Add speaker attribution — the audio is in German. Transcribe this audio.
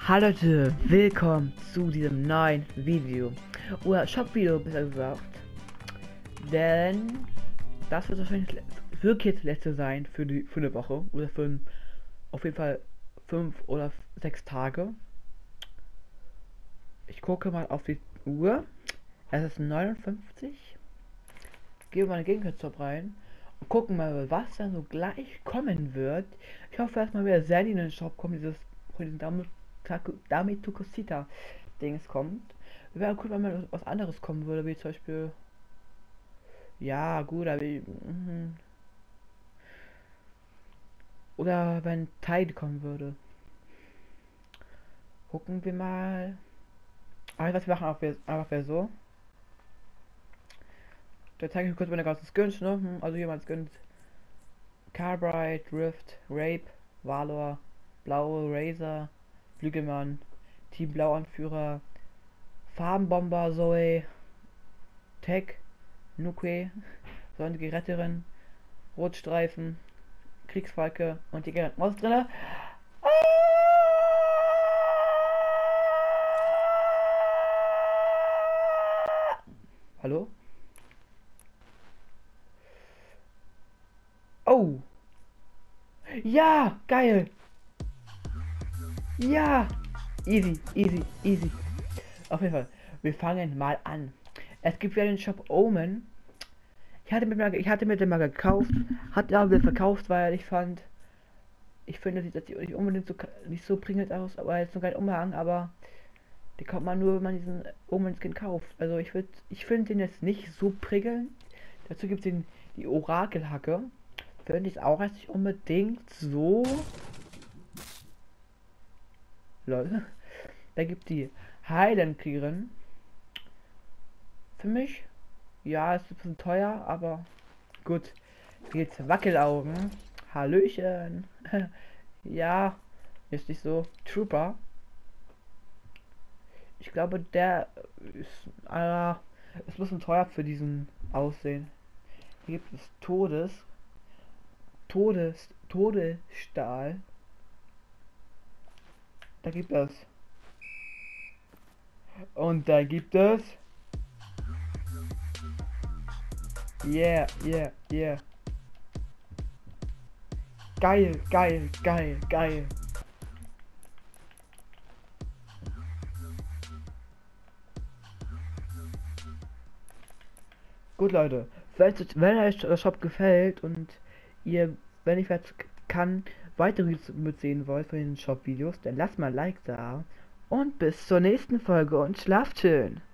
Speaker 1: Hallo Leute, willkommen zu diesem neuen Video oder Shop-Video, besser gesagt, denn das wird wahrscheinlich wirklich das letzte sein für eine Woche oder auf jeden Fall 5 oder 6 Tage. Ich gucke mal auf die Uhr, es ist 59, gehe mal in den Gegenshop rein und gucken mal, was dann so gleich kommen wird. Ich hoffe erstmal wieder sehr in den Shop kommt, diesen Dame Tucosita Dings kommt. Wäre cool, wenn mal was anderes kommen würde, wie zum Beispiel, ja gut, aber oder wenn Tide kommen würde. Gucken wir mal. Aber was wir machen, einfach wäre so. Da zeige ich kurz meine ganzen Skins, ne? Also jemand Skins. Carbright, Rift, Rape, Valor, Blaue Razor, Flügelmann, Team Blau Anführer, Farbenbomber Zoe, Tech, Nuke, sonnige Retterin, Rotstreifen, Kriegsfalke und die Maus drinne. Hallo? Oh! Ja! Geil! Ja! Easy, easy, easy. Auf jeden Fall, wir fangen mal an. Es gibt ja den Shop Omen. Ich hatte mir den mal gekauft, hatte aber verkauft, weil ich finde, sieht nicht unbedingt nicht so prickelnd aus, aber jetzt noch kein Umhang, aber die kommt man nur, wenn man diesen Omen Skin kauft. Also ich finde den jetzt nicht so prickelnd. Dazu gibt es die Orakelhacke. Finde ich auch jetzt nicht unbedingt so. Leute. Da gibt die Heilenkriegerin. Für mich, ja, ist ein bisschen teuer, aber gut. Jetzt Wackelaugen. Hallöchen. Ja, ist nicht so. Trooper. Ich glaube, der ist ein bisschen teuer für diesen Aussehen. Hier gibt es Todesstahl. Da gibt es. Und da gibt es. Yeah, yeah, yeah. Geil, geil, geil, geil. Gut, Leute, wenn euch der Shop gefällt und ihr, wenn ich jetzt kann, weitere mitsehen wollt von den Shop-Videos, dann lasst mal ein Like da und bis zur nächsten Folge und schlaft schön.